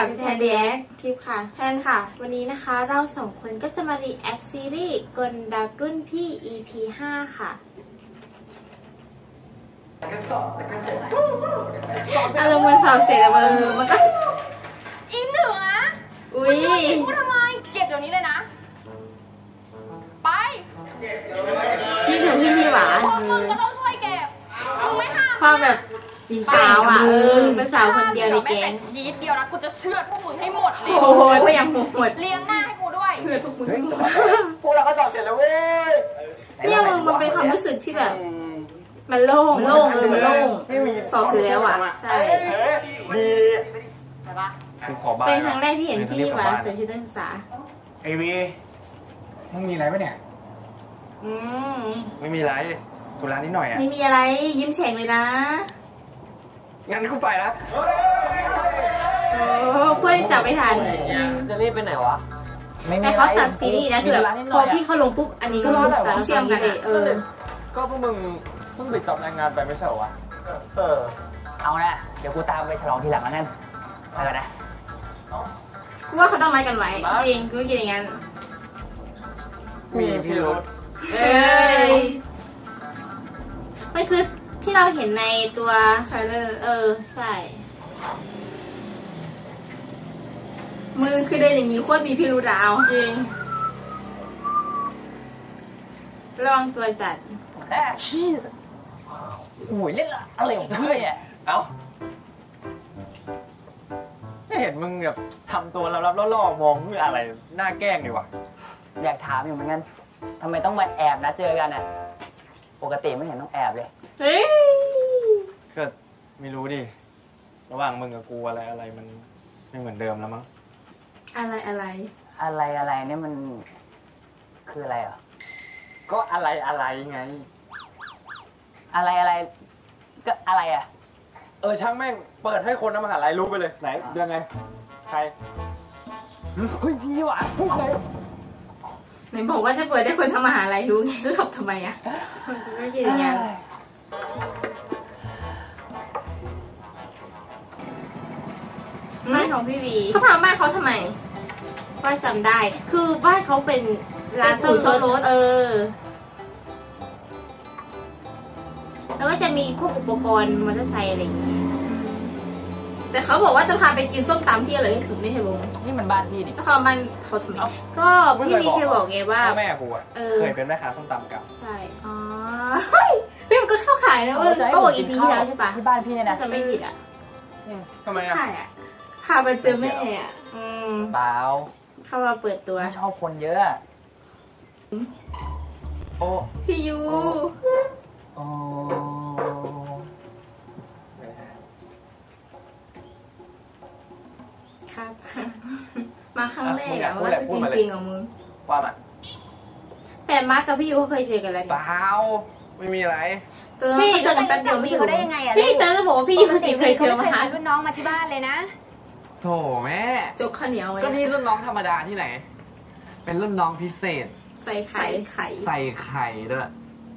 กับแทนเด็กทิปค่ะแทนค่ะวันนี้นะคะเราสองคนก็จะมารีแอคซีรีส์กลดักรุ่นพี่ EP 5 ค่ะอารมณ์มันสอบเสร็จแล้วมันก็อินเหนืออุ้ยพูดทำไมเก็บเดี๋ยวนี้เลยนะไปชี้ถึงพี่หวานพวกมึงก็ต้องช่วยเก็บมึงไม่ห้ามความแบบหญิงสาวอ่ะเป็นสาวคนเดียวในแก๊งชีสเดียวนะกูจะเชือดพวกมึงให้หมดเลยโอ้ยยังหมดเลี้ยงหน้าให้กูด้วยเชือดพวกมึงพวกเราก็สอบเสร็จแล้วเว้ยเนี่ยมึงมันเป็นความรู้สึกที่แบบมันโล่งมันโล่งสอบเสร็จแล้วอ่ะใช่ดีใช่ปะเป็นครั้งแรกที่เห็นพี่หวานใส่ชุดนักศึกษาไอวีมึงมีอะไรปะเนี่ยไม่มีไรธุระนิดหน่อยอ่ะไม่มีอะไรยิ้มแฉ่งเลยนะงั้นกูไปนะโอ้เพื่อนจับไม่ทันจะรีบไปไหนวะแต่เขาตัดซีรีส์นะคือแบบพอพี่เขาลงปุ๊บอันนี้ก็เชื่อมกันก็พวกมึงเพิ่งไปจอบรายงานไปไม่ใช่เหรอวะเอานะเดี๋ยวกูตามไปฉลองทีหลังแล้วกันไปกันนะกูว่าเขาต้องนัดกันไว้จริงกูคิดอย่างนั้นมีพี่รุธเอ้ยมันคือที่เราเห็นในตัวไทรลเลอร์ใช่มือคือเดินอย่างนี้โคตรมีพิรุธเอาจริงระวังตัวจัดชี้โอ้ยเล่นอะไรของพี่อ่ะเอ้าไม่เห็นมึงแบบทำตัวลับๆล่อๆมองมึงอะไรหน้าแกล้งดีวะอยากถามอยู่เหมือนกันทำไมต้องมาแอบนะเจอกันอ่ะปกติไม่เห็นต้องแอบเลยก็ไม่รู้ดิระหว่างมึงกับกูอะไรมันไม่เหมือนเดิมแล้วมั้งอะไรเนี่ยมันคืออะไรอ่ะก็อะไรไงอะไรก็อะไรอ่ะช่างแม่งเปิดให้คนในมหาลัยรู้ไปเลยไหนยังไงใครเฮ้ยพี่หวานพูดเลยไหนบอกว่าจะเปิดให้คนทำมหาลัยรู้ไงแล้วทำไมอ่ะไม่คิดอย่างนั้นบ้านของพี่วีเขาพาบ้านเขาทำไมบ้านจำได้คือบ้านเขาเป็นร้านซ่อมรถแล้วก็จะมีพวกอุปกรณ์มอเตอร์ไซค์อะไรอย่างงี้แต่เขาบอกว่าจะพาไปกินส้มตำที่อร่อยที่สุดไม่ใช่บงนี่มันบ้านพี่นี่แล้วเขาบ้านเขาทำไมก็พี่วีเคยบอกไงว่าแม่กูอะเคยเป็นแม่ค้าส้มตำเก่าใช่อ๋อเฮ้ยมันก็เข้าขายนะเขาบอกอีพีที่แล้วใช่ปะที่บ้านพี่เนี่ยนะจะไม่ผิดอ่ะทำไมอะพาไปเจอแม่อ่ะเปล่าเข้ามาเปิดตัวชอบคนเยอะโอ้พี่ยูครับมาครั้งแรกอะมันก็จะจริงๆของมึงว่ามันแต่มาร์กกับพี่ยูเขาเคยเจอกันแล้วเปล่าไม่มีอะไรพี่เจอกันแป๊บเดียวไม่ใช่ได้ยังไงอะพี่เจอจะบอกว่าพี่ยูเคยเจอมาหารุ่นน้องมาที่บ้านเลยนะโถแม่จกข้าวเหนียวก็นี่รุ่นน้องธรรมดาที่ไหนเป็นรุ่นน้องพิเศษใส่ไข่ใส่ไข่ด้วย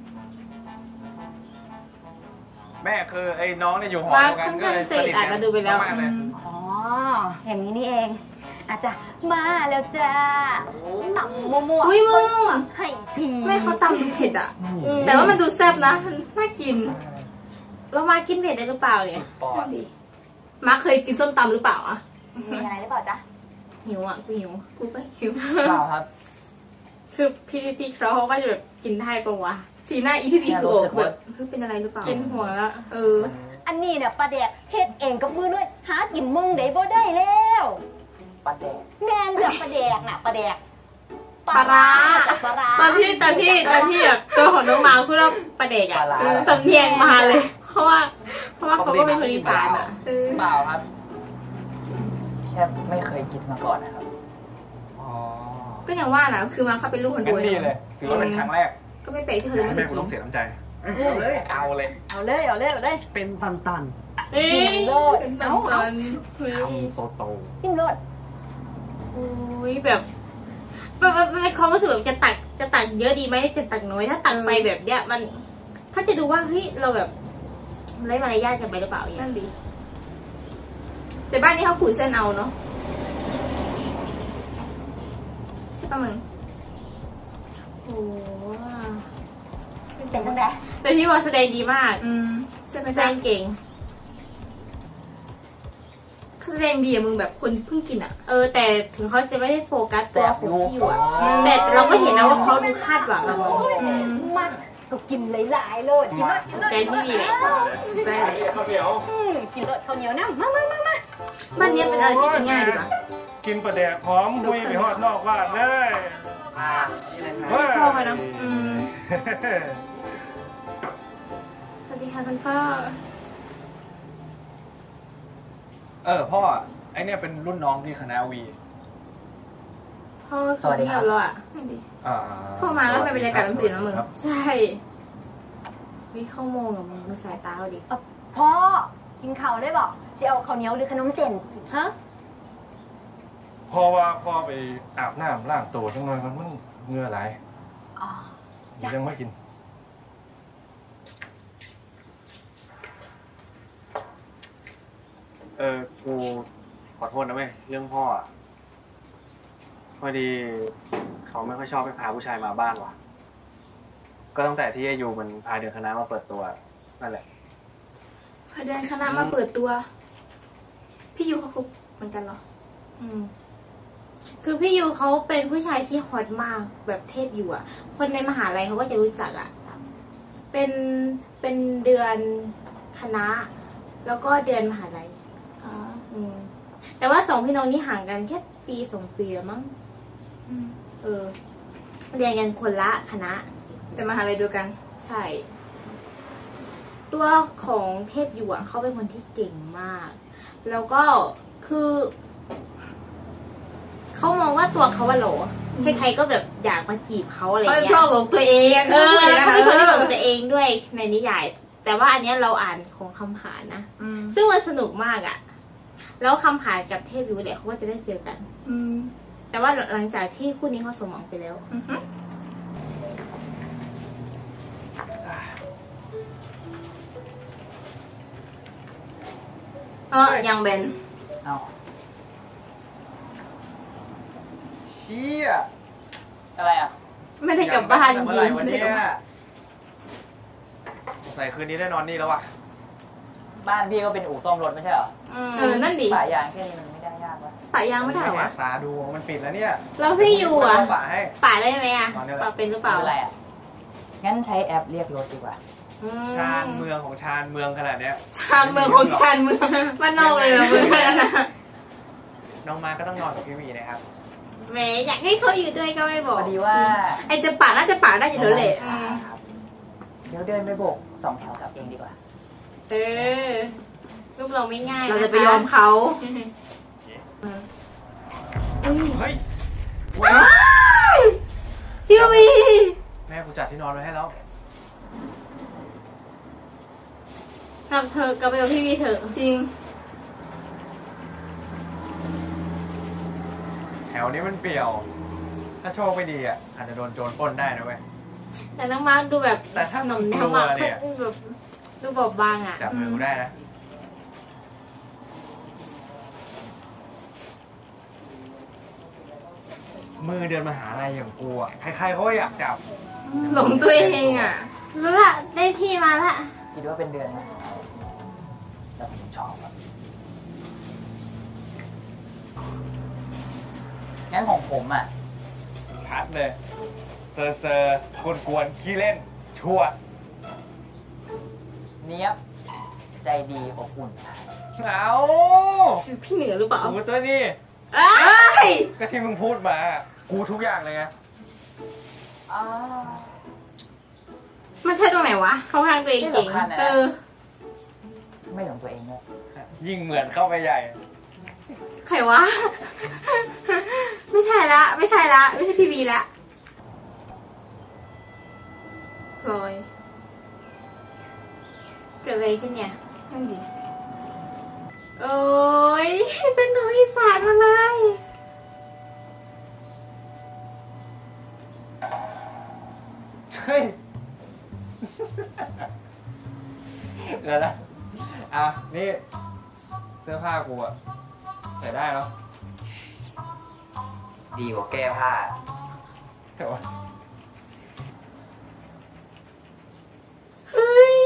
แม่คือไอ้น้องเนี่ยอยู่หอเดียวกันก็เลยสนิทกันดูไปแล้วอ๋ออย่างนี้นี่เองอาจจะมาแล้วจ้าตำมั่วๆอุ้ยมึงให้ทีไม่เขาตำดูเผ็ดอ่ะแต่ว่ามันดูแซ่บนะน่ากินเรามากินเผ็ดได้หรือเปล่าเนี่ยมาเคยกินส้มตำหรือเปล่าอ่ะมีอะไรหรือเปล่าจ๊ะหิวอ่ะกูหิวกูก็หิวเปล่าครับคือพี่เขาว่าจะแบบกินได้ปะวะสีหน้าอีพี่คือโอบแบบเป็นอะไรหรือเปล่ากินหัวละอันนี้เนี่ยปลาแดกเฮ็ดเองกับมือด้วยหากินมึงได้บ่ได้แล้วปลาแดกแม่นจากปลาแดกน่ะปลาแดกปลาร้าตอนที่แบบตัวของน้องมาคือเราปลาแดกอ่ะสำเนียงมาเลยเพราะว่าเขาก็เป็นคนอีสานอ่ะเปล่าครับแค่ไม่เคยคิดมาก่อนนะครับก็ยังว่านะคือมาเขาเป็นลูกคนรวยดีเลยถือว่าเป็นครั้งแรกก็ไม่เป๊ะที่เขาจะไม่เคยกินต้องเสียน้ำใจเอาเลยเป็นตันซิมโลดเป็นตันทำโตซิมโลดอุ้ยแบบเป็นความรู้สึกแบบจะตักเยอะดีไหมจะตักน้อยถ้าตักไปแบบเนี้ยมันเขาจะดูว่าเฮ้ยเราแบบไร้มารยาทกันไปหรือเปล่าอย่างนี้แต่บ้านนี้เขาขูดเส้นเอาเนาะป้ามึงโอ้เป็นจังไดแต่พี่ว่าแสดงดีมากใช่ไหมแสดจ๊ะงเก่งแสดงดีอะมึงแบบคนเพิ่งกินอะแต่ถึงเขาจะไม่ได้โฟกัสตัวของพี่อยู่อะอืมแต่เราก็เห็นนะว่าเขาดูคาดหวังเรามันก็กินหลายๆเลยกินรสใจที่ดีแหละได้เลยข้าวเหนียวกินรสข้าวเหนียวน้ำมาบ้านนี้เป็นอะไรที่กินง่ายดีป่ะกินปลาแดกหอมหุยไปฮอดนอกบ้านเลยนี่เลยครับเฮ้ยพ่อเขาเนาะสวัสดีค่ะคุณพ่อพ่อไอเนี่ยเป็นรุ่นน้องที่คณะวีพ่อสวัสดีครับเราอะ พ่อมาแล้วไปบรรยากาศมันเปลี่ยนแล้วมึง ใช่วิเข้าโมงกับมึงดูสายตาเขาดิพ่อกินข้าวได้บอกจะเอาข้าวเหนียวหรือขนมเส้นฮะพอว่าพอไปอาบน้ำล้างตัวจังหน่อยมันเหงื่อไหลอ๋อยังไม่กินกูขอโทษนะเว้ยเรื่องพ่ออะพอดีเขาไม่ค่อยชอบให้พาผู้ชายมาบ้านว่ะ ก็ตั้งแต่ที่ไอยูมันพาเดินคณะมาเปิดตัวนั่นแหละพอเดินคณะมาเปิดตัว พี่ยูเขาคบเหมือนกันเหรอ คือพี่ยูเขาเป็นผู้ชายที่ฮอตมากแบบเทพอยู่อ่ะ คนในมหาลัยเขาก็จะรู้จักอ่ะ เป็นเดือนคณะ แล้วก็เดือนมหาลัยแต่ว่าสองพี่น้องนี่ห่างกันแค่ปี2 ปีแล้วมั้งเรียนกันคนละคณะแต่มหาลัยเดียวกันใช่ ตัวของเทพอยู่อ่ะเขาเป็นคนที่เก่งมาก แล้วก็คือเขามองว่าตัวเขาว่าโหลใครๆก็แบบอยากมาจีบเขาอะไรเขาเป็นเงี้พ่อย หลงตัวเองแล้วก็เป็นคนที่หลงตัวเองด้วยในนิยาย แต่ว่าอันเนี้ยเราอ่านของคำหารนะ ซึ่งมันสนุกมากอ่ะ แล้วคำหารกับเทพอยู่แหละเขาก็จะได้เจอกัน แต่ว่าหลังจากที่คู่นี้เขาสมหวังไปแล้วยังเบนเอาเชี่ยอะไรอ่ะไม่ได้กลับบ้านจเมื่อริไหร่งวันไม่ได้เนี้กลับบ้านสงสัยคืนนี้ได้นอนนี่แล้วว่ะบ้านพี่ก็เป็นอู่ซ่อมรถไม่ใช่เหรอนั่นดิป่ายางแค่นี้มันไม่ได้ยากวะปะยางไม่ได้เหรอวะตาดูมันปิดแล้วเนี่ยแล้วพี่อยู่อ่ะไม่ต้องฝาให้ป่าได้ไหมอ่ะตอนนี้แหละป่าเป็นหรือเปไม่ล่าเป็นไรอ่ะ งั้นใช้แอปเรียกรถดีกว่าชานเมืองของชานเมืองขนาดเนี้ยชานเมืองของชานเมืองบ้านนอกเลยเหรอมึงนะน้องมาก็ต้องนอนกับพี่วีนะครับแหมอยากให้เขาอยู่ด้วยก็ไม่บพอกอดีว่าไอจะป่าน่าจะป่าได้อยู่แล้วแหละครับเดี๋ยวเดินไปโบก2 แถวกลับเองดีกว่าลูกเราไม่ง่ายเราจะไปยอมเขาเฮ้ยพี่วีแม่กูจัดที่นอนไว้ให้แล้วกับเธอกับไปกับพี่วีเถอะจริงแถวนี้มันเปลี่ยว ถ้าโชคไม่ดีอ่ะอาจจะโดนโจรปล้นได้นะเว้ยแต่น้องมาร์คดูแบบแต่ถ้าหมึนุ่งมแนกวลัวมากเนี่ยแบบดูบอบบางอ่ะจับมือกูได้นะ มือเดินมาหาอะไรอย่างกูอ่ะ ใครๆเขาก็อยากจับหลงตัวเองอ่ะรู้ละได้ที่มาละคิดว่าเป็นเดือนนะแต่ผมชอบอะงั้นของผมอ่ะชัดเลย เซอร์เซอร์กวนๆขี้เล่น ชั่วเนี้ยบใจดีอบอุ่นเอาพี่เหนือหรือเปล่ากูตัวนี้เอ้ยก็ที่มึงพูดมา กูทุกอย่างเลยไงอ้ามันใช่ตรงไหนวะเขาทางตัวเองที่เก่งสำคัญนะ ไม่หลงตัวเองเลยยิ่งเหมือนเข้าไปใหญ่ใครวะ ไม่ใช่ละ ไม่ใช่ละ ไม่ใช่พี่วีละลอยเกิดอะไรขึ้นเนี่ยนั่นดิโอ้ยเป็นน้องอีสานมาเลยเฮ้ย เดี๋ยวนะอ่ะ นี่ เสื้อผ้ากูอะใส่ได้แล้วดีกว่าแก้ผ้าแต่ว่าเฮ้ย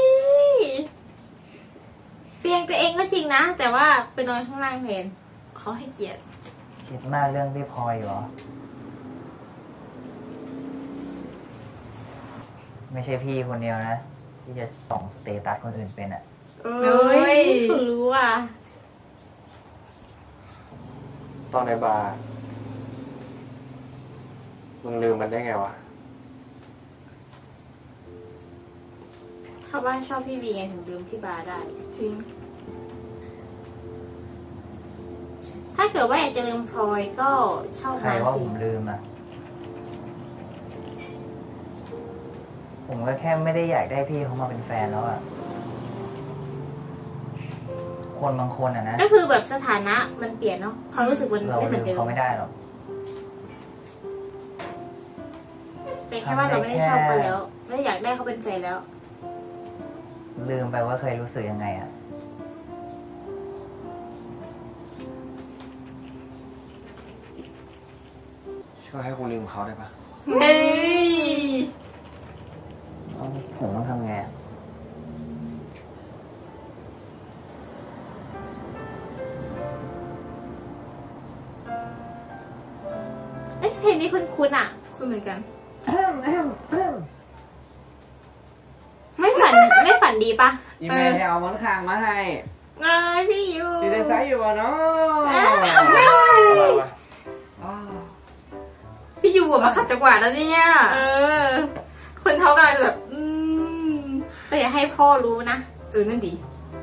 เตียงตัวเองก็จริงนะ แต่ว่าไปนอนข้างล่างแทนเขาให้เกียรติคิดมากเรื่องพี่พลอยเหรอ ไม่ใช่พี่คนเดียวนะ ที่จะส่องสเตตัสคนอื่นเป็นอ่ะเฮ้ยคุณรู้อ่ะตอนในบาร์มึงลืมมันได้ไงวะเขาว่าชอบพี่วีไงถึงลืมพี่บาได้จริงถ้าเกิดว่าอยากจะลืมพลอยก็ชอบใครมาว่าสิผมลืมอ่ะ ผมก็แค่ไม่ได้อยากได้พี่เขามาเป็นแฟนแล้วอ่ะ คนบางคนอ่ะนะก็คือแบบสถานะมันเปลี่ยนเนาะความรู้สึกมันเราไม่เหมืลือนมเดิมเขาไม่ได้หรอกเป็นแค่ว่าเราไม่ได้ชอบเขาแล้วไม่ได้อยากได้เขาเป็นแฟนแล้วลืมไปว่าเคยรู้สึกยังไงอ่ะช่วยให้กูลืมเขาได้ปะเฮ้ยผมต้องทำไงอะเอ๊ะเพลงนี้คุ้นๆอ่ะคุณเหมือนกันไม่ฝันดีปะอีเมลเอามันข้างมาให้เอ้ยพี่ยูซีได้ไซส์อยู่อ่ะเนาะพี่ยูอะมาขัดจังหวะแล้วเนี่ย คนเขากำลังจะแบบแต่อย่าให้พ่อรู้นะนั่นดี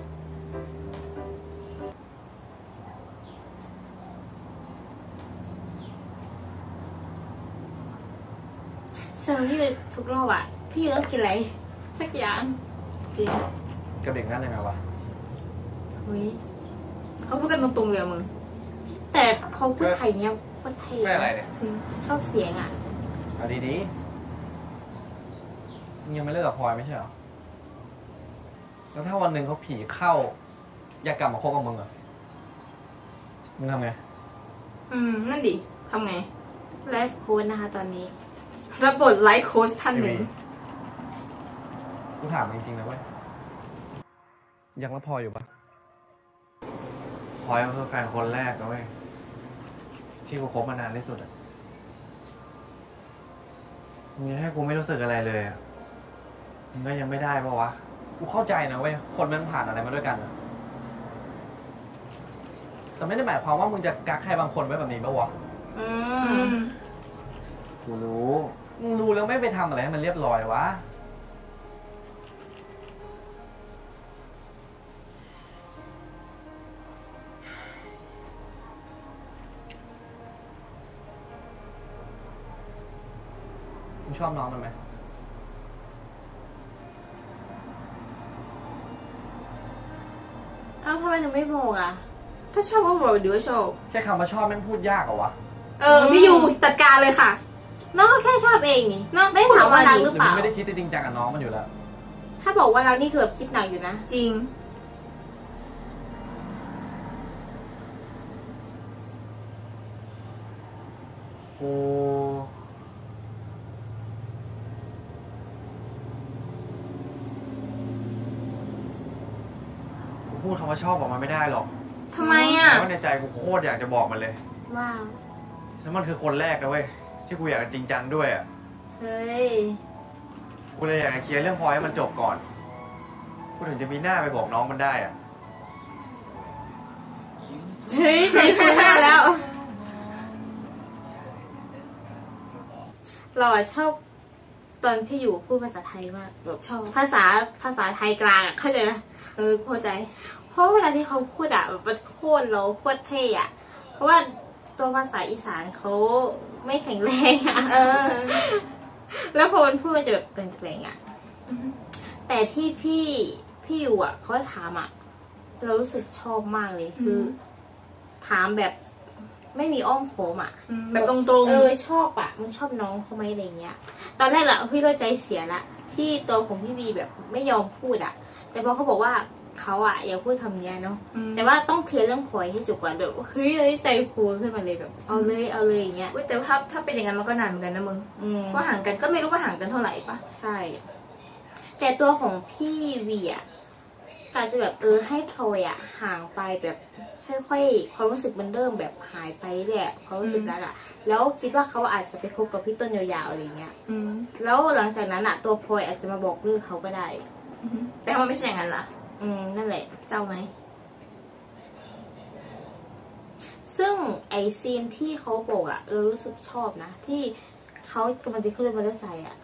เซอร์พี่ทุกรอบอ่ะ พี่เลิกกินอะไรสักอย่างจริงกับเด็กนั่นยังไงวะเฮ้ยเขาพูดกันตรงๆเลยอะมึงแต่เขาพูดไทยเนี้ยโคตรเท่ไม่อะไรเนี่ยจริงชอบเสียงอ่ะเอาดีๆมึงยังไม่เลิกกับพลอยไม่ใช่เหรอ แล้วถ้าวันหนึ่งเขาผีเข้า อยากกลับมาคบกับมึงเหรอ มึงทำไงนั่นดิทำไงไลฟ์โค้ดนะคะตอนนี้รับบทไลฟ์โค้ชท่านหนึ่งกูถามจริงๆนะเว้ย ยังรักพลอยอยู่ปะพลอยก็คือแฟนคนแรกนะเว้ย ที่กูคบมานานที่สุดอะมึงยังให้กูไม่รู้สึกอะไรเลยอะมึงก็ยังไม่ได้ปะวะ กูเข้าใจนะเว้ย คนมันผ่านอะไรมาด้วยกันอะแต่ไม่ได้หมายความว่ามึงจะกักใครบางคนไว้แบบนี้ปะวะ กูรู้ มึงรู้แล้วไม่ไปทำอะไรให้มันเรียบร้อยวะ มึงชอบน้องมันไหมเอ้าทำไมถึงไม่บอกอ่ะถ้าชอบก็บอกดีว่าชอบแค่คำว่าชอบแม่งพูดยากเหรอวะพี่ยูจัดการเลยค่ะน้องก็แค่ชอบเองนี่น้องไม่ได้ถามว่ารักหหรืรือ อเปมึล่างไม่ได้คิดจริงจังกับน้องมันอยู่แล้วถ้าบอกว่ารักนี่คือแบบคิดหนักอยู่นะจริงกูพูดคำว่าชอบออกมาไม่ได้หรอกทำไมอ่ะแต่ว่าในใจกูโคตรอยากจะบอกมันเลยว้าวแล้วมันคือคนแรกนะเว้ย ที่กูอยากจะจริงจังด้วยอ่ะเฮ้ยกูเลยอยากจะเคลียร์เรื่องพลอยให้มันจบก่อน กูถึงจะมีหน้าไปบอกน้องมันได้อ่ะเฮ้ยใจฟูมากแล้ว เราอะชอบตอนพี่อยู่พูดภาษาไทยมากแบบชอบภาษาไทยกลางอะเข้าใจไหมเข้าใจ เพราะเวลาที่เขาพูดอะแบบมันโคตรเราโคตรเท่อะเพราะว่าตัวภาษาอีสานเขาไม่แข็งแรงอะแล้วพอมันพูดมันจะแบบเปล่งๆอะแต่ที่พี่อยู่อะเขาถามอะเรารู้สึกชอบมากเลยคือ ถามแบบไม่มีอ้อมโค้งอ่ะแบบตรงๆชอบอ่ะมึงชอบน้องเขาไหมอะไรเงี้ย ตอนแรกอะพี่ก็ใจเสียละที่ตัวของพี่บีแบบไม่ยอมพูดอ่ะ แต่พอเขาบอกว่าเขาอะอย่าพูดคำนี้เนาะแต่ว่าต้องเคลียร์เรื่องพลอยให้จบก่อนแบบเฮ้ยเลยใจฟูขึ้นมาเลยแบบเอาเลยอย่างเงี้ยแต่ถ้าเป็นอย่างนั้นมันก็นานเหมือนกันนะมึงเพราะห่างกันก็ไม่รู้ว่าห่างกันเท่าไหร่ปะใช่แต่ตัวของพี่วีอะการจะแบบให้พลอยอะห่างไปแบบค่อยๆความรู้สึกมันเริ่มแบบหายไปแหละความรู้สึกนั้นอะแล้วคิดว่าเขาอาจจะไปคบกับพี่ต้นยาวๆอะไรเงี้ยแล้วหลังจากนั้นอะตัวพลอยอาจจะมาบอกเลิกเขาก็ได้แต่ว่าไม่ใช่อย่างนั้นล่ะนั่นแหละเจ้าไหมซึ่งไอซีนที่เขาบอกอะเรารู้สึกชอบนะที่เขากำลังจะขึ้นรถมอเตอร์ไซค์อะ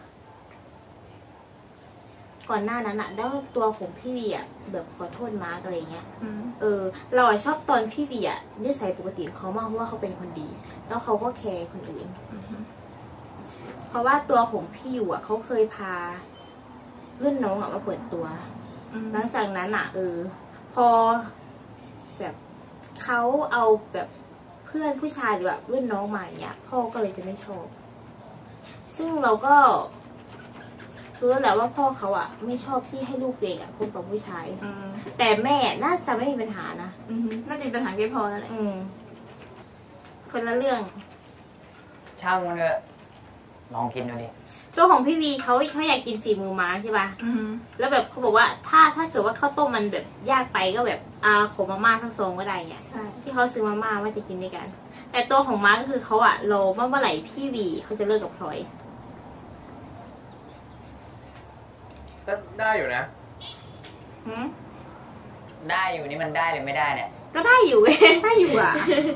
ก่อนหน้านั้นอะแล้วตัวของพี่วีอะแบบขอโทษมาร์กอะไรเงี้ยเราอะชอบตอนพี่วีอะนิสัยปกติเขามากเพราะว่าเขาเป็นคนดี แล้วเขาก็แคร์คนอื่นเพราะว่าตัวของพี่อยู่อะเขาเคยพารุ่นน้องอะมาเปิดตัวหลังจากนั้นอะพอแบบเขาเอาแบบเพื่อนผู้ชายหรือแบบรุ่นน้องมาอย่างเงี้ยพ่อก็เลยจะไม่ชอบซึ่งเราก็รู้แล้วแหละว่าพ่อเขาอะไม่ชอบที่ให้ลูกเด็กอะคบกับผู้ชายแต่แม่น่าจะไม่มีปัญหานะน่าจะมีปัญหาแค่พอนั่นแหละคนละเรื่องช่างมันเถอะลองกินดูดิตัวของพี่วีเขาอยากกินฝีมือม้าใช่ป่ะแล้วแบบเขาบอกว่าถ้าเกิดว่าข้าวต้มมันแบบยากไปก็แบบขมมาม่าทั้งซองก็ได้เนี่ยที่เขาซื้อมาม่าว่าจะกินด้วยกันแต่ตัวของม้าก็คือเขาอะรอว่าเมื่อไหร่พี่วีเขาจะเลิกกับพลอยก็ได้อยู่นะได้อยู่นี่มันได้หรือไม่ได้เนี่ยก็ได้อยู่ได้อยู่อ่ะ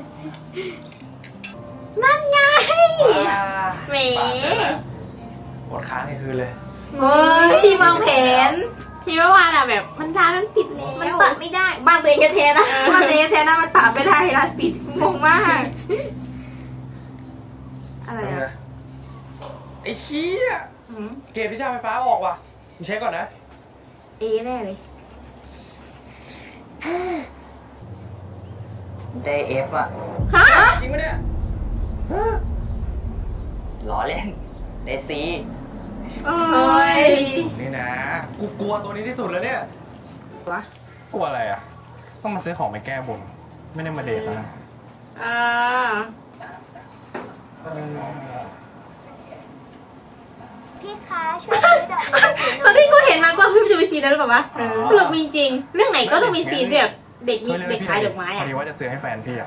นั่นไงเมหมดค้างให้คืนเลยเฮ้ยที่วางแผนที่เมื่อวานอะแบบมันร้านมันปิดแล้วมันปะไม่ได้บ้านตัวเองแท้ๆนะบ้านตัวเองแท้ๆนะมันปะไม่ได้ร้านปิดงงมากอะไรอะไอ้เชี่ยเกมวิชาไฟฟ้าออกว่ะมึงเช็คก่อนนะแน่เลยได้เอฟอ่ะจริงปะเนี่ยล้อเล่นได้ซีโอ้ยนี่นะกูกลัวตัวนี้ที่สุดแล้วเนี่ยวะกลัวอะไรอ่ะต้องมาซื้อของไปแก้บนไม่ได้มาเดทนะพี่คะช่วยซื้อดอกไม้ตอนที่กูเห็นมาก็เพิ่งจะมีซีนนั้นหรือเปล่าวะเรื่องมีจริงเรื่องไหนก็ต้องมีซีนแบบเด็กมีเด็กขายดอกไม้พอดีว่าจะซื้อให้แฟนพี่อ่ะ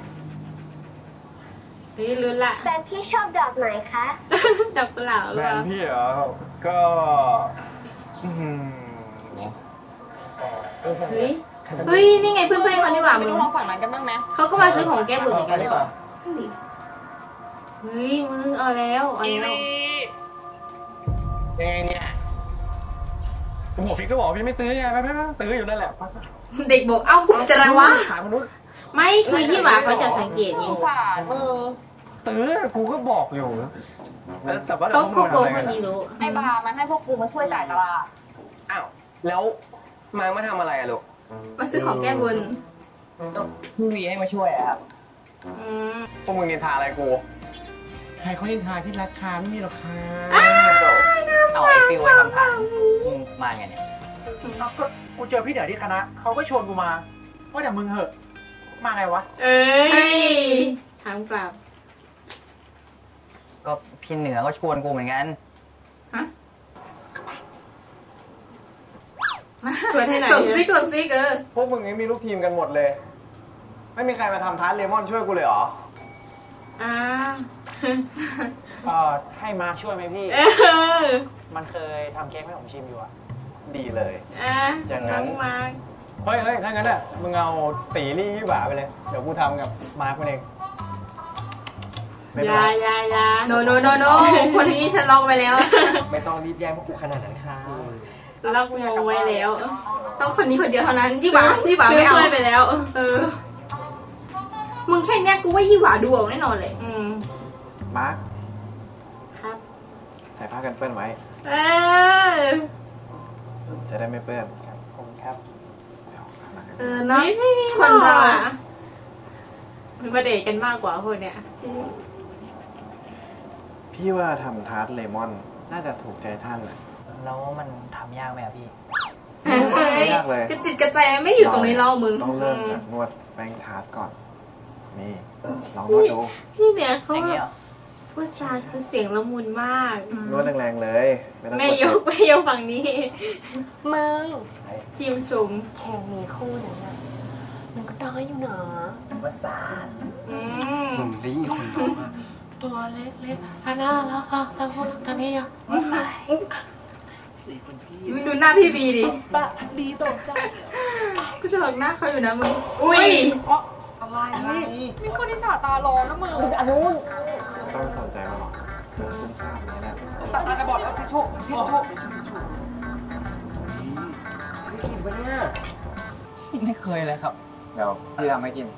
เฮ้ยลุ้นละแฟนพี่ชอบดอกไหนคะดอกกุหลาบแฟนพี่เหรอก็เฮ้ยนี่ไงเพื่อนๆคนที่ว่ามึงลองฝั่งนั้นกันบ้างไหมเขาก็มาซื้อของแก้บนเหมือนกันหรือเปล่าเฮ้ยมึงเอาแล้วยังไงเนี่ยโอ้โหพี่ก็บอกพี่ไม่ซื้อไงไปตื้ออยู่นั่นแหละเด็กบอกเอ้ากูจะอะไรวะถามมนุษย์ไม่คือที่ว่าเขาจะสังเกตไงตื้อกูก็บอกอยู่แต่ว่าเขาโกงคนนี้รู้ไอ้บาร์มันให้พวกกูมาช่วยจ่ายตลาดอ้าวแล้วมาทำอะไรอะลูกมาซื้อของแก้บนพี่วีให้มาช่วยอะครับพวกมึงนินทาอะไรกูใครเขานินทาที่ราคาไม่มีราคาเอาไอ้ฟิวไว้ทำผ่านมาไงเนี่ยก็กูเจอพี่เหนือที่คณะเขาก็ชวนกูมาว่าแต่มึงเหอะมาไงวะถามกลับก็พี่เหนือก็ชวนกูเหมือนกันส่งซิกพวกมึงนี่มีลูกทีมกันหมดเลยไม่มีใครมาทำทาร์ตเลมอนช่วยกูเลยเหรอให้มาช่วยไหมพี่มันเคยทำเค้กให้ผมชิมอยู่อะดีเลยอย่างนั้นเฮ้ยถ้างั้นอ่ะมึงเอาตีนี่ยี่หว่าไปเลยเดี๋ยวกูทำกับมาร์คมันเองอย่าโนคนนี้ฉันล็อกไปแล้วไม่ต้องรีบแย่งพวกกูขนาดนั้นค่ะล็อกงงไว้แล้วต้องคนนี้คนเดียวเท่านั้นยี่หว่าไม่เอาไปแล้วมึงแค่เนี้ยกูว่ายี่หว่าดูออกแน่นอนเลยมาร์คครับใส่ผ้ากันเปื้อนไว้จะได้ไม่เปื้อนครับผมครับเนาะคนเรามาเดทกันมากกว่าคนเนี้ยพี่ว่าทำทาร์ตเลมอนน่าจะถูกใจท่านแหละแล้วมันทำยากไหมอะพี่เฮ้ยยากเลยกระจิตกระใจไม่อยู่ตรงนี้เล่ามึงต้องเริ่มจากนวดแป้งทาร์ตก่อน นี่ลองนวดดูพี่เนี่ยเขาอย่างเงี้ยเหรอพูดจาคือเสียงละมุนมากนวดแรงๆเลย ไม่ต้องแม่กยดกแม่ยกฝั่งนี้มึงทีมชมแข่งมีคู่นั้นอะมันก็ได้อยู่นะประสาทอืมมึงได้ยินคนบอกว่าตัวเล็กๆอันน่ารักอ่ะทำพวกทำนี่อ่ะสีคนพี่มึงดูหน้าพี่บีดิปะดีตกใจกูจะหลอกหน้าเขาอยู่นะมึง อุ้ยอะไรมีคนที่สาตาร้อนนะมึงอันนู้นต้องสนใจมันหรอกมันซุ่มซ่ามอย่างนี้แหละตัดตากระบอกเอาทิชชู่ทิชชู่จะได้กินปะเนี่ยไม่เคยเลยครับ เดี๋ยวพี่ทำให้กิน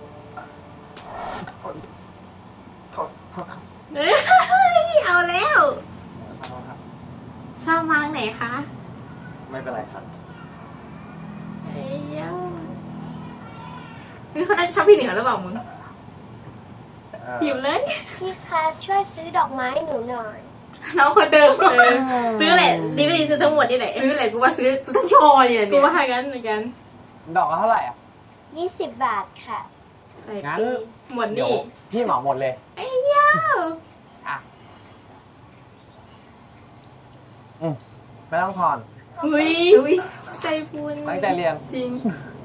โทษครับเฮ้ยเอาแล้วขอโทษครับชอบมาไหนคะไม่เป็นไรครับเอ้ยนี่เขาได้ชอบพี่เหนือหรือเปล่ามึงทีมเลยพี่คะช่วยซื้อดอกไม้หนูหน่อยน้องคนเดิมซื้อแหละดีไม่ดีซื้อทั้งหมดนี่แหละซื้อแหละกูว่าซื้อทั้งชอเนี่ยกูว่ากันเหมือนกันดอกละเท่าไหร่อ่ะ 20 บาทค่ะงั้นหมดเดี๋ยวนี่พี่เหมาหมดเลยไอ้เย้าอ่ะไม่ต้องถอนอุ้ยใจพูนตั้งใจเรียนจริง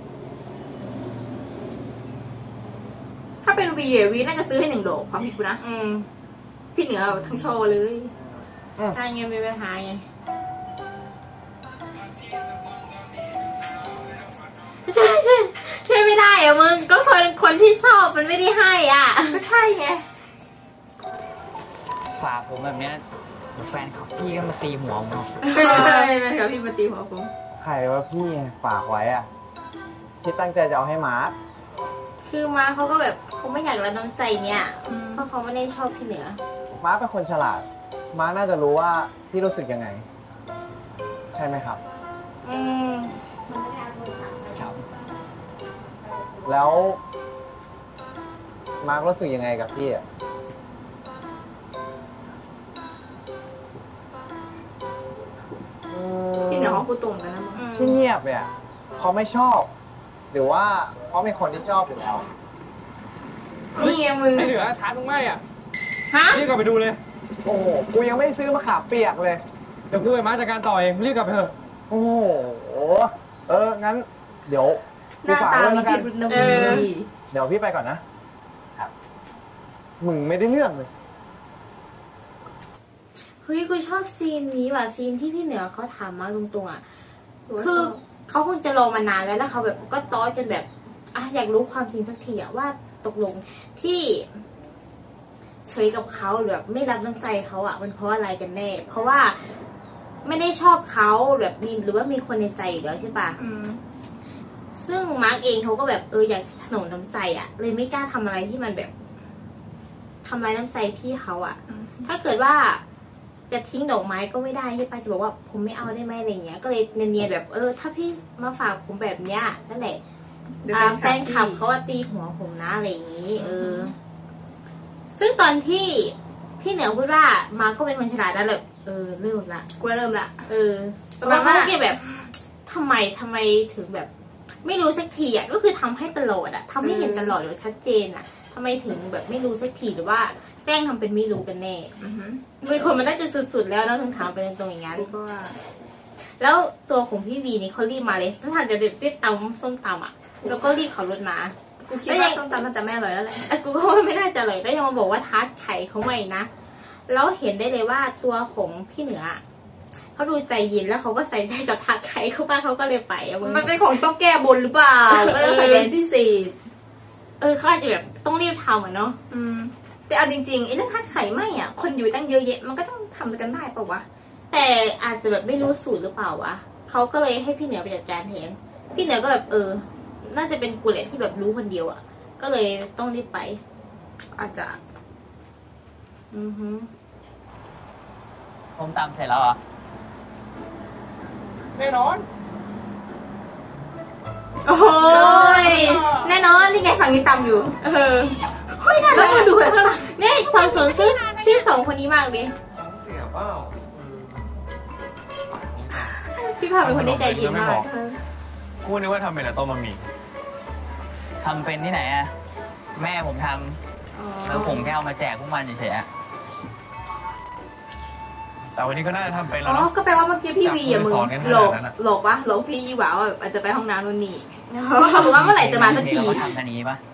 ถ้าเป็นวีน่าจะซื้อให้1 ดอกความผิดกูนะพี่เหนือทั้งโชว์เลยถ้าไงไม่ไปหาไงใช่ไม่ได้อะมึงก็คนที่ชอบมันไม่ได้ให้อ่ะก็ใช่ไงฝากผมแบบเนี้ยเดี๋ยวแฟนขับพี่ก็มาตีหัวผมหรอกใช่มันกับพี่มาตีหัวผมใครว่าพี่ฝากไว้อ่ะพี่ตั้งใจจะเอาให้มาร์คคือมาเขาก็แบบเขาไม่อยากรับน้ำใจเนี่ยเพราะเขาไม่ได้ชอบพี่เหนือมาร์คเป็นคนฉลาด มาร์คน่าจะรู้ว่าพี่รู้สึกยังไง ใช่ไหมครับครับแล้ว มาร์ครู้สึกยังไงกับพี่อ่ะพี่เหนือเขาพูดตรงกันนะมึงที่เงียบเนี่ยเพราะไม่ชอบ หรือว่าเพราะมีคนที่ชอบอยู่แล้วนี่ไงมึงไม่เหลือท้าตรงไหนอ่ะฮะรีบกลับไปดูเลยโอ้โห กูยังไม่ได้ซื้อมะขามเปียกเลยเดี๋ยวกูไปมาจัดการต่อเอง รีบกลับไปเถอะโอ้โห งั้น เดี๋ยวหน้าตาด้วยมีแล้วกัพินรุธนะเอมึงอเดี๋ยวพี่ไปก่อนนะ ครับ มึงไม่ได้เรื่องเลยเฮ้ยกูชอบซีนนี้ว่ะซีนที่พี่เหนือเขาถามมาตรงๆอ่ะคือเขาคงจะรอมานานแล้วเขาแบบก็ต้อจนแบบอยากรู้ความจริงสักทีอะว่าตกลงที่เฉยกับเขาหรือแบบไม่รับน้ำใจเขาอะมันเพราะอะไรกันแน่ เพราะว่าไม่ได้ชอบเขาแบบมีหรือว่ามีคนในใจอยู่แล้วใช่ปะซึ่งมาร์กเองเขาก็แบบอยากถนนน้ำใจอะเลยไม่กล้าทำอะไรที่มันแบบทำลายน้ำใจพี่เขาอะถ้าเกิดว่าจะทิ้งดอกไม้ก็ไม่ได้ใช่ปะจะบอกว่าผมไม่เอาได้ไหมอะไรเงี้ยก็เลยเนียนๆแบบถ้าพี่มาฝากผมแบบเนี้ยนั่นแหละแฟนคลับเขาว่าตีหัวผมนะอะไรอย่างนี้ ซึ่งตอนที่พี่เหนือพูดว่ามาก็เป็นคนฉลาดแล้วแบบเริ่มละกูเริ่มละประมาณว่าแบบทำไมถึงแบบ ไม่รู้สักทีอ่ะก็คือทำให้ตลอดอ่ะทำให้เห็นตลอดหรือชัดเจนอ่ะทำไมถึงแบบไม่รู้สักทีหรือว่าแกล้งทำเป็นไม่รู้กันแน่เป็นคนมันน่าจะสุดๆแล้วถึงถามไปตรงๆอย่างนั้นแล้วตัวของพี่วีนี่เขารีบมาเลยถ้าทานจะเด็ดติดตำส้มตำอ่ะแล้วก็รีบขับรถมากูคิดว่าส้มตำมันจะไม่อร่อยแล้วแหละกูก็ว่าไม่น่าจะเลยแล้วยังมาบอกว่าทาร์ตไข่เขาใหม่นะแล้วเห็นได้เลยว่าตัวของพี่เหนือเขาดูใจเย็นแล้วเขาก็ใส่ใจกับทาร์ตไข่เขาบ้างเขาก็เลยไปอะมึงมันเป็นของต้องแก้บนหรือเปล่าก็เลยใส่แดนพิเศษเขาอาจจะแบบต้องรีบทำอะเนาะแต่เอาจริงๆไอ้เรื่องทาดไข่ไหมอ่ะคนอยู่ตั้งเยอะแยะมันก็ต้องทำกันได้ป่าวะแต่อาจจะแบบไม่รู้สูตรหรือเปล่าวะเขาก็เลยให้พี่เหนือไปจัดการแทนพี่เหนือก็แบบน่าจะเป็นกูแหละที่แบบรู้คนเดียวอะก็เลยต้องรีบไปอาจจะผมตามเสร็จแล้วเหรอแน่นอนโอ้ยแน่นอนนี่ไงฝั่งนี้ตำอยู่แล้วมาดูกันเนี่ยสองคนชื่อสองคนนี้มากเลยเสียเปล่าพี่พาเป็นคนที่ใจดีมากกูนึกว่าทำเป็นแต่ต้มบะหมี่ทำเป็นที่ไหนอะแม่ผมทำแล้วผมแค่เอามาแจกพวกมันเฉยๆอะแต่วันนี้ก็น่าจะทำเป็นแล้อ๋วอเนาะก็แปลว่าเมื่อกี้พี่วีอ่ะมึงสอนกันขหลนาบดนั้นอะหลบปะหลบพี่ยี่หวาว่าอาจจะไปห้องน้ำนู่นนี่เพราะเขาบอกว่าเมื่อไหร่จะมาสักทีเขาทำกันนี้ปะ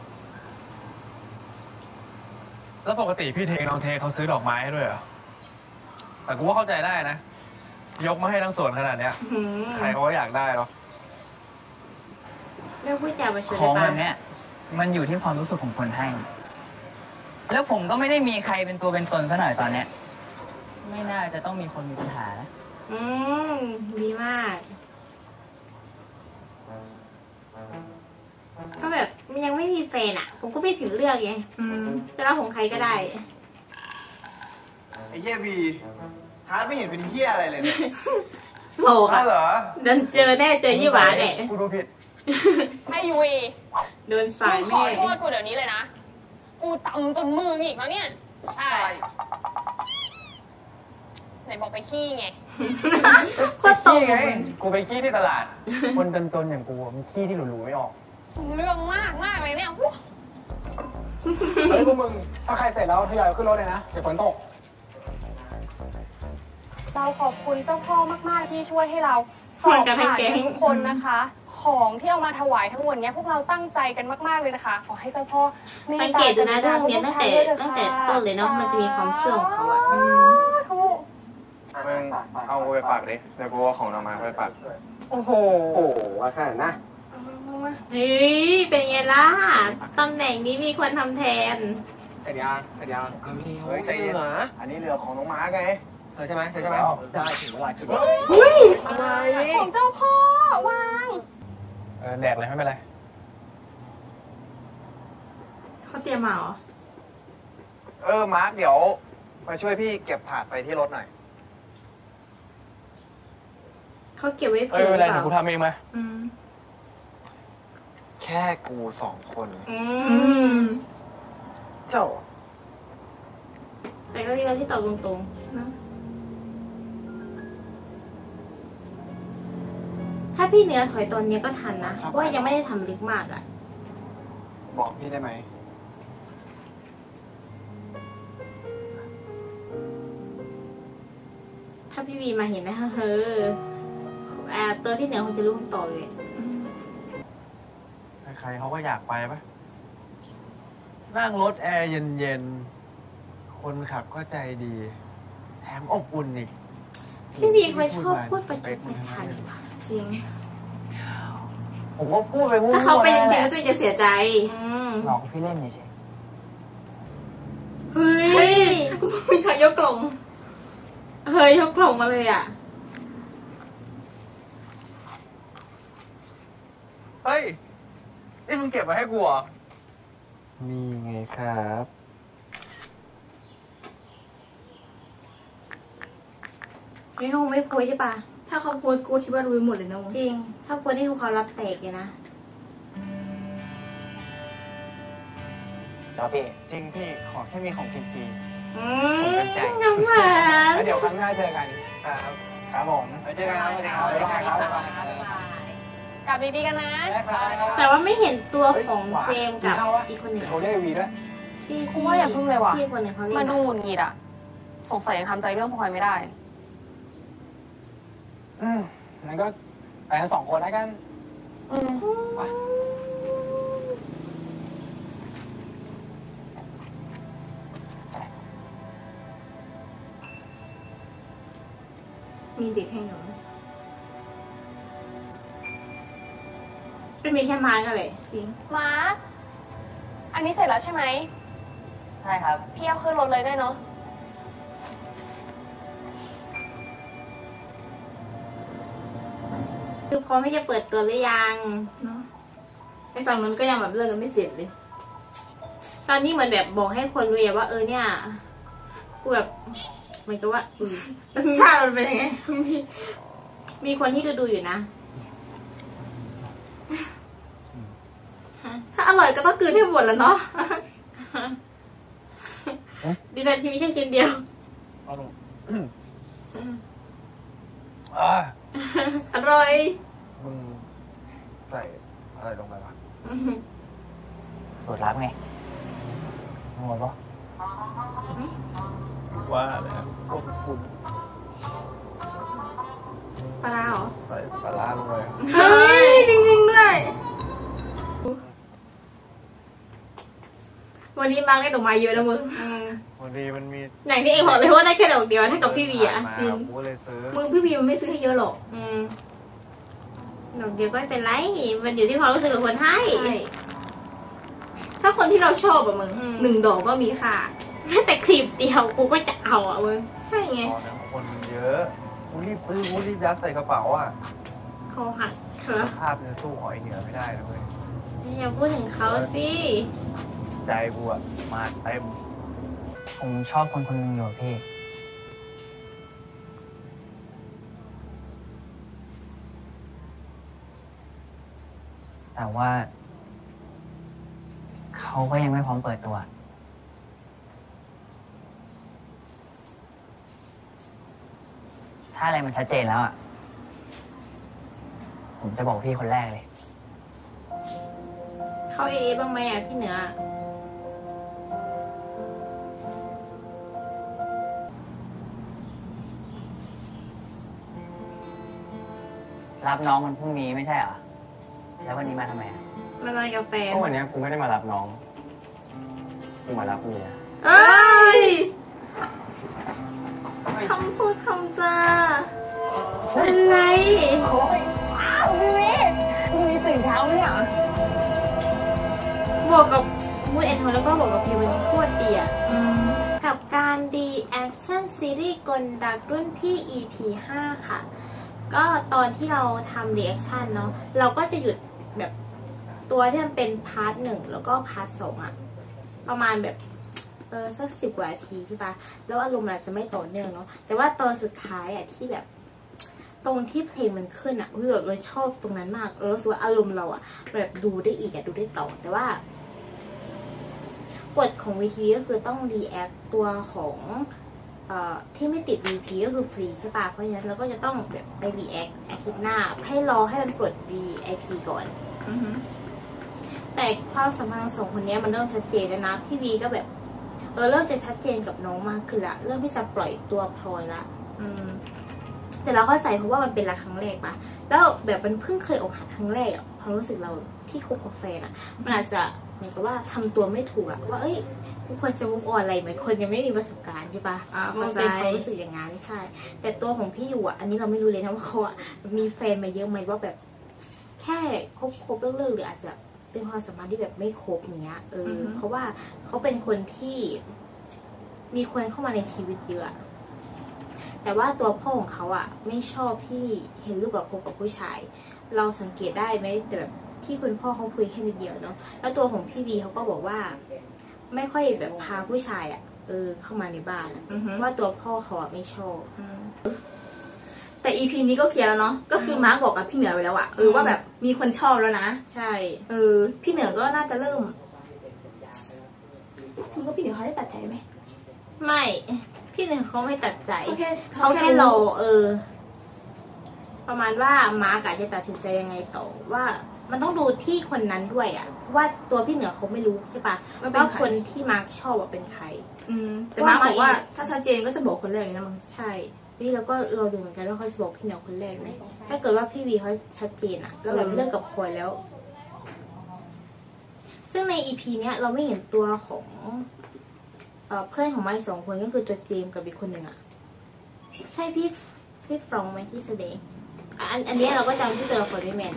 แล้วปกติพี่เทน้องเทเขาซื้อดอกไม้ให้ด้วยเหรอ แต่กูว่าเข้าใจได้นะ ยกมาให้ทั้งสวนขนาดเนี้ย ใครเขาก็อยากได้หรอกเรื่องพูดจาไปชวนของได้แบปะบเนี้ยมันอยู่ที่ความรู้สึกของคนให้ แล้วผมก็ไม่ได้มีใครเป็นตัวเป็นตนซะหน่อยตอนเนี้ย ไม่น่าจะต้องมีคนมีปัญหานะดีมาก ก็แบบมันยังไม่มีแฟนอ่ะ ผมก็มีสิทธิ์เลือกไงจะรับของใครก็ได้ไอ้เฮียบีฮาร์ดไม่เห็นเป็นเฮียอะไรเลยเนี่ยโหลกอ้าอ่ะวเหรอเดินเจอแน่เจอยี่หวาแน่กูดูผิดไอยูวีเดินสามึยงขแม่อโทษกูเดี๋ยวนี้เลยนะ กูตำจนมือหงิกแล้วเนี่ย ใช่ ไหนบอกไปขี้ไงโคตรตรงไง กูไปขี้ที่ตลาด คนจนๆอย่างกูมันขี้ที่หรูๆไม่ออกเรื่องมากมากเลยเนี่ยเฮ้ยพวกมึง ถ้าใครเสร็จแล้วทยอยขึ้นรถเลยนะ เดี๋ยวฝนตกเราขอบคุณเจ้าพ่อมากๆที่ช่วยให้เราสอบผ่านกันทุกคนนะคะ ของที่เอามาถวายทั้งหมดเนี้ยพวกเราตั้งใจกันมากๆเลยนะคะ ขอให้เจ้าพ่อเมตสังตาเกตดูนะเรื่องเนี้ยตั้งแต่ต้นเลยเนาะมันจะมีความเชื่อของเขาอะทุกมึงเอาไปฝากดิเดี๋ยวกูเอาของดอกไม้ไปฝากโอ้โหโอ้ว่าขนาดนะเฮ้ยเป็นไงล่ะตำแหน่งนี้มีคนทำแทนเสร็จยังเสร็จยังเฮ้ยใจเย็นอันนี้เรือของน้องม้าไงเสร็จใช่ไหมเสร็จใช่ไหมได้ถึงเวลากินแล้วอะไรของเจ้าพ่อวางแดกเลยไม่เป็นไรเขาเตรียมมาเหรอมาร์คเดี๋ยวมาช่วยพี่เก็บถาดไปที่รถหน่อยเขาเก็บไว้เอ้ยเผื่อไม่เป็นไรเปเดี๋ยวกูล่าทำเองไหมแค่กู2 คน เจ้าแต่ก็ดีแล้วที่ตอบตรงๆนะถ้าพี่เนื้อถอยตอนนี้ก็ทันนะเพราะว่ายังไม่ได้ทำลึกมากอะบอกพี่ได้ไหมถ้าพี่วีมาเห็นนะเฮ้อตัวพี่เหนือคงจะรู้คำตอบเลยใครๆเขาก็อยากไปปะนั่งรถแอร์เย็นๆ คนขับก็ใจดี แถมอบอุ่นอีกพี่วีเขาชอบพูดประชดประชันว่ะจริงผมก็พูดไปมั่วๆถ้าเขาเป็นจริงๆแล้แล้ว วตัวเองจะเสียใจหลอกพี่เล่นเฉยเฮ้ยมีเขายกกล่องเฮ้ยยกกล่องมาเลยอ่ะเฮ้ย นี่มึงเก็บไว้ให้กูเหรอมีไงครับนี่เขาคงไม่โพยใช่ปะถ้าเขาโพยกูคิดว่ารู้หมดเลยนะมึงจริง ถ้าโพยนี่คือความลับแตกเลยนะครับพี่ จริงพี่ ขอแค่มีของกินฟรีผมเป็นใจน้ำหวานแล้วเดี๋ยวครั้งหน้าเจอกันครับครับผมเจอกันครับบ๊ายบายครับกลับดีๆกันนะแต่ว่าไม่เห็นตัวของเจมส์กับอีกคนหนึ่งโทรเรียกวีด้วยที่กูว่าอย่าพึ่งเลยว่ะที่คนหนึ่งเขาเรียกมันดูหงุดหงิดอะสงสัยยังทำใจเรื่องพลอยไม่ได้งั้นก็ไปกัน2 คนแล้วกันมีเด็กให้หนูก็มีแค่ไม้กันเลยจริงมาร์ค อันนี้เสร็จแล้วใช่ไหมๆ ใช่ครับพี่เอาขึ้นรถเลยได้เนาะคือพร้อมที่จะเปิดตัวหรือยังเนาะไอ้ฝั่งนั้นก็ยังแบบเลิกกันไม่เสร็จเลย ตอนนี้เหมือนแบบบอกให้คนรู้ว่าเนี่ยกูแบบเหมือนกับว่ารสชาติมันเป็นยังไงมีคนที่ดูอยู่นะ ถ้าอร่อยก็ต้องกลืนให้หมดแล้วเนาะดีนะที่มีแค่ชิ้นเดียวเอาลงอร่อยมึงใส่อะไรลงไปวะสูตรลับไงงงปะว่าเลยพวกคุณปลาร้าเหรอใส่ปลาร้าลงไปเฮ้ยจริงๆด้วยวันนี้บางได้ดอกไม้เยอะนะมึงวันนี้มันมีอย่างที่เองบอกเลยว่าได้แค่ดอกเดียวถ้ากับพี่วีอ่ะมาจริงกูเลยซื้อมึงพี่วีมันไม่ซื้อให้เยอะหรอกดอกเดียวก็ไม่เป็นไรมันอยู่ที่ความรู้สึกของคนให้ถ้าคนที่เราชอบอะมึงหนึ่งดอกก็มีค่าแม้แต่คลิปเดียวกูก็จะเอาอะมึงใช่ไงตอนนั้นคนเยอะกูรีบซื้อกูรีบยัดใส่กระเป๋าอ่ะคอหักเหรอภาพจะสู้หอยเหนือไม่ได้นะเว้ยอย่าพูดถึงเขาสิใจกูอะมาเต็มผมชอบคนคนหนึงอยู่อะพี่ แต่ว่า เขาก็ยังไม่พร้อมเปิดตัว ถ้าอะไรมันชัดเจนแล้วอ่ะ ผมจะบอกพี่คนแรกเลยเขาเอบ้างไหมอ่ะพี่เหนือรับน้องมันพรุ่งนี้ไม่ใช่เหรอ แล้ววันนี้มาทำไมอะมานอนกับแฟนก็วันเนี้ยกูไม่ได้มารับน้อง กูมารับเมียเอ้ยคำพูดคำจาอะไรมีตื่นเช้าไหมเนี่ยบวกกับมูดแอนโทนแล้วก็บวกกับเพลงมันโคตรดีอ่ะกับการดีแอคชั่นซีรีส์กลรักรุ่นพี่ EP 5 ค่ะ ก็ตอนที่เราทำรีแอคชั่นเนาะเราก็จะหยุดแบบตัวที่มันเป็นพาร์ท 1แล้วก็พาร์ท 2อ่ะประมาณแบบสัก10 กว่านาทีใช่ปะแล้วอารมณ์อาจจะไม่ต่อเนื่องเนาะแต่ว่าตอนสุดท้ายอ่ะที่แบบตรงที่เพลงมันขึ้นอ่ะแบบเราชอบตรงนั้นมากเรารู้สึกว่าอารมณ์เราอ่ะแบบดูได้อีกอ่ะดูได้ต่อแต่ว่ากฎของวีทีก็คือต้องรีแอคตัวของที่ไม่ติด VP ก็คือฟรีใช่ปะเพราะฉะนั้นเราก็จะต้องแบบไปรีแอคอาทิตย์หน้าให้รอให้มันปลด VIP ก่อนแต่ความสัมพันธ์ของสองคนนี้มันเริ่มชัดเจนแล้วนะพี่วีก็แบบเริ่มจะชัดเจนกับน้องมากขึ้นละเริ่มที่จะปล่อยตัวพลอยละแต่เราเข้าใจเพราะว่ามันเป็นรักครั้งแรกปะแล้วแบบมันเพิ่งเคยอกหักครั้งแรกอะความรู้สึกเราที่คบกับแฟนอะมันอาจจะเหมือนกับว่าทำตัวไม่ถูกอะว่าเอ้ยกูควรจะมุกออนอะไรไหมคนยังไม่มีประสบการณ์ใช่ปะมันเป็นความรู้สึกอย่างนั้นใช่แต่ตัวของพี่อยู่อะอันนี้เราไม่รู้เลยนะว่าเขาอะมีแฟนมาเยอะไหมว่าแบบแค่คบเลิกหรืออาจจะเป็นความสัมพันธ์ที่แบบไม่คบเนี้ยเพราะว่าเขาเป็นคนที่มีคนเข้ามาในชีวิตเยอะแต่ว่าตัวพ่อของเขาอะไม่ชอบที่เห็นลูกกับคบกับผู้ชายเราสังเกตได้ไหมแต่แบบที่คุณพ่อเขาคุยแค่นิดเดียวเนาะแล้วตัวของพี่วีเขาก็บอกว่าไม่ค่อยแบบพาผู้ชายอะเข้ามาในบ้านว่าตัวพ่อเขาอะไม่ชอบแต่ EP นี้ก็เคลียร์แล้วเนาะก็คือมาร์กบอกกับพี่เหนือไปแล้วอะว่าแบบมีคนชอบแล้วนะใช่พี่เหนือก็น่าจะเริ่มคุณก็พี่เหนือเขาได้ตัดใจไหมไม่พี่เหนือเขาไม่ตัดใจเขาแค่รอประมาณว่ามาร์กจะตัดสินใจยังไงต่อว่ามันต้องดูที่คนนั้นด้วยอะว่าตัวพี่เหนือเขาไม่รู้ใช่ปะว่าคนที่มาร์กชอบเป็นใครแต่มาร์กบอกว่าถ้าชัดเจนก็จะบอกคนแรกนะมึงใช่นี่เราก็เราดูเหมือนกันว่าเขาจะบอกพี่เหนือคนแรกไหมถ้าเกิดว่าพี่วีเขาชัดเจนอะแล้วแบบเลิกกับพลอยแล้ว ซึ่งใน EP เนี้ยเราไม่เห็นตัวของเพื่อนของไม้2 คนก็คือตัวเจมกับอีกคนหนึ่งอะใช่พี่ฟรองไหมที่แสดงอันนี้เราก็จำที่ตัวละครไม่แม่น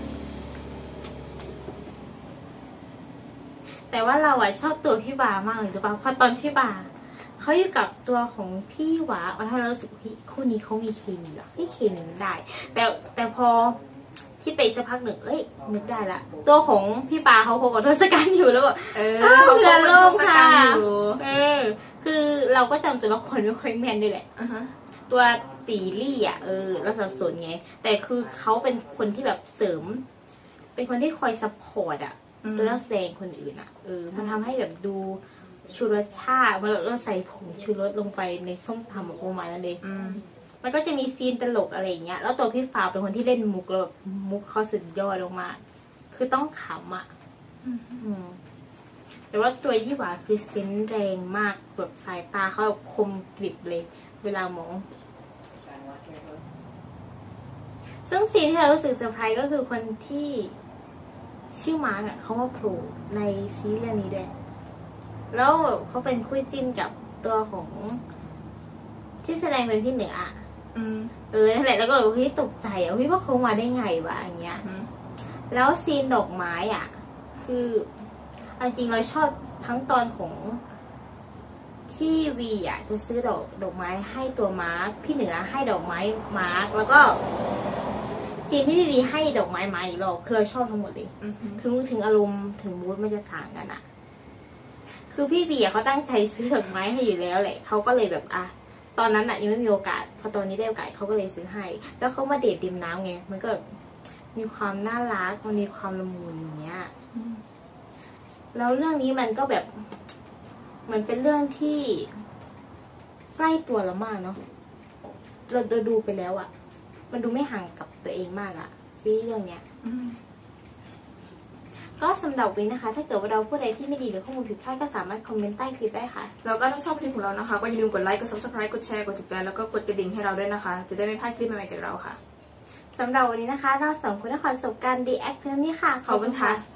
แต่ว่าเราอะชอบตัวพี่บามากเลยถูกปะเพราะตอนพี่บาเขาอยู่กับตัวของพี่หวาทำให้เรารู้สึกคู่นี้เขามีเคมีเหรอไม่เคมีได้แต่พอที่ไปสักพักหนึ่งนึกได้ละตัวของพี่ปาเขาคบกับทศกัณฐ์อยู่แล้วแบบเขาเพื่อนโลกค่ะคือเราก็จำตัวละครไม่ค่อยแม่นด้วยแหละตัวตีลี่อ่ะเราสับสนไงแต่คือเขาเป็นคนที่แบบเสริมเป็นคนที่คอยซัพพอร์ตอ่ะตัวนักแสดงคนอื่นอ่ะมันทำให้แบบดูชูรสชาติเราใส่ผงชูรสลงไปในส้มตำประมาณนั้นเลยมันก็จะมีซีนตลกอะไรอย่างเงี้ยแล้วตัวพี่ฟ้าเป็นคนที่เล่นมุกแล้วแบบมุกเขาสุดยอดลงมาคือต้องขำอ่ะแต่ว่าตัวที่หวาคือเซนส์แรงมากแบบสายตาเขาแบบคมกริบเลย เวลามองซึ่งซีนที่เรารู้สึกเซอร์ไพรส์ก็คือคนที่ชื่อมาร์กเขามาโผล่ในซีรีส์นี้ด้วยแล้วเขาเป็นคู่จิ้นกับตัวของที่แสดงเป็นพี่เหนืออ่ะนั่นแหละแล้วก็เลยพี่ตกใจอ่ะพี่ว่าเขามาได้ไงวะอย่างเงี้ยแล้วซีนดอกไม้อ่ะคือจริงเราชอบทั้งตอนของที่วีอ่ะจะซื้อดอกไม้ให้ตัวมาร์กพี่เหนือให้ดอกไม้มาร์กแล้วก็ซีนที่พี่วีให้ดอกไม้มาอีกรอบคือเราชอบทั้งหมดเลยถึงอารมณ์ถึงมูดมันจะต่างกันอ่ะคือพี่วีเขาตั้งใจซื้อดอกไม้ให้อยู่แล้วแหละเขาก็เลยแบบตอนนั้นอ่ะยังไม่มีโอกาสพอตอนนี้ได้โอกาสเขาก็เลยซื้อให้แล้วเขามาเดทริมน้ำไงมันก็มีความน่ารักมันมีความละมุนอย่างเงี้ยแล้วเรื่องนี้มันก็แบบมันเป็นเรื่องที่ใกล้ตัวเรามากเนาะเราดูไปแล้วอ่ะมันดูไม่ห่างกับตัวเองมากอ่ะซีรีส์เรื่องเนี้ยก็สำหรับวันนี้นะคะถ้าเกิดว่าเราพูดอะไรที่ไม่ดีหรือข้อมูลผิดพลาดก็สามารถคอมเมนต์ใต้คลิปได้ค่ะแล้วก็ถ้าชอบคลิปของเรานะคะก็อย่าลืมกดไลค์กด subscribe กดแชร์กดติดตามแล้วก็กดกระดิ่งให้เราด้วยนะคะจะได้ไม่พลาดคลิปใหม่ๆจากเราค่ะสำหรับวันนี้นะคะเราสองคนได้ขอจบการ react เพียงนี้ค่ะขอบคุณค่ะ